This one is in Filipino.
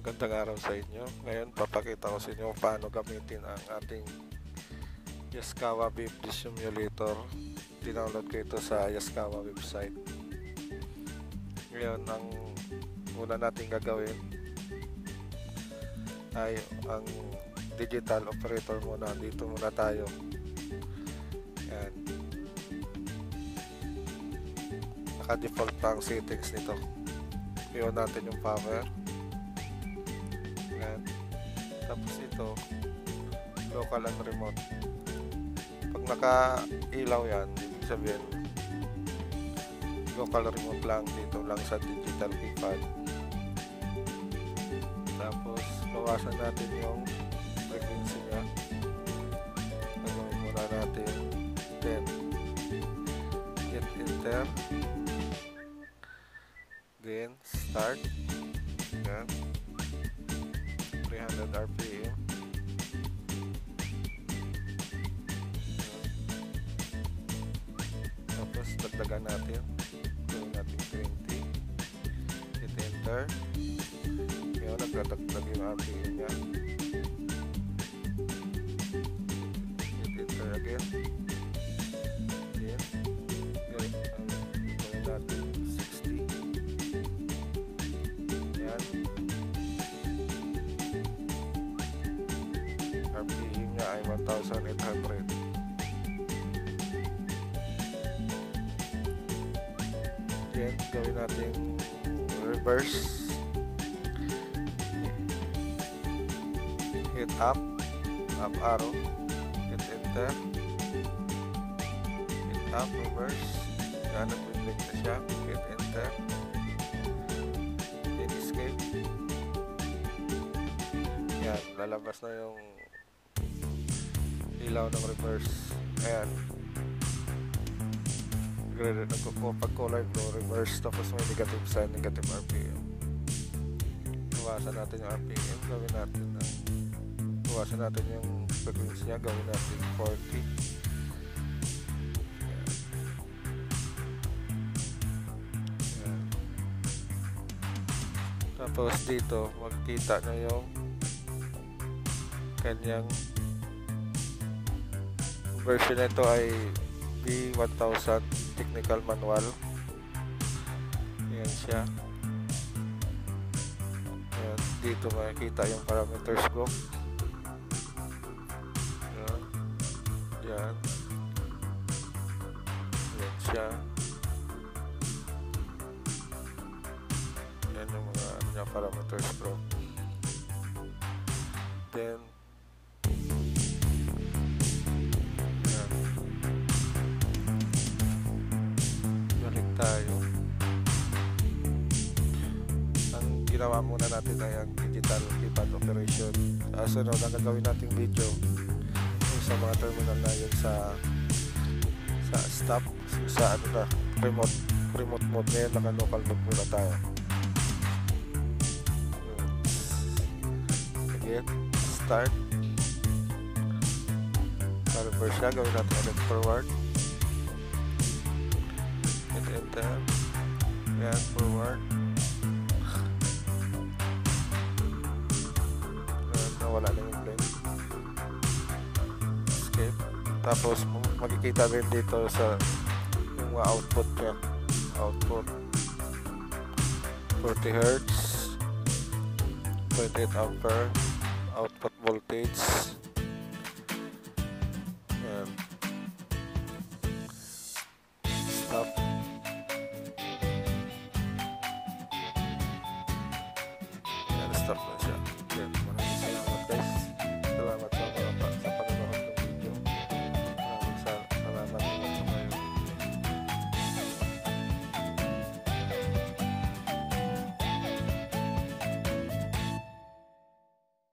Magandang araw sa inyo. Ngayon papakita ko sa inyo paano gamitin ang ating Yaskawa BFD Simulator. Dinownload ko ito sa Yaskawa website. Ngayon, ang una natin gagawin ay ang digital operator muna. Dito muna tayo. Yan. Naka-default pa ang settings nito. I-on natin yung power. Yan. Tapos ito, local and remote. Pag naka-ilaw yan, ibig sabihin local remote lang, dito lang sa digital keypad. Tapos bawasan natin yung frequency nya. Gagawin muna natin 10. Hit enter. Again, start. Yan. 300 RPM. Tapos dagdagan natin. Gawin natin 20. Hit enter. Ngayon nagdadagdag yung RPM nya. Hit enter again. Again. Gawin natin 60. Yan. RPM nya ay 1,800. Then, gawin natin reverse. Hit up arrow, hit enter, hit up, reverse. Yan, nag-blink na siya. Hit enter, then escape. Yan, lalabas na yung ilaw ng reverse. Ayan, pag color blue, reverse, tapos may negative sign, negative RPM. Bawasan natin yung RPM, gawin natin bawasan natin yung frequency nya, gawin natin 40. Ayan. Tapos dito magkita na yung kanyang version nito ay B1000 technical manual. Ayan siya. Ayan, dito makikita yung parameters ko. Ayan. Ayan. Ayan siya. Ayan yung mga parameters ko. Then tayo. Ang ginawa muna natin ay ang digital keypad operation. Sunod ang gagawin nating video yung sa mga terminal na yun sa stop, sa ano na, remote mode. Ngayon naka local mode muna tayo. Again, start. Reverse siya, gawin natin ulit forward. Hit enter. Yan, forward. Nawala na yung blink. Escape. Tapos makikita rin dito sa yung output nya. Output 40 Hz, 28 ampere output voltage.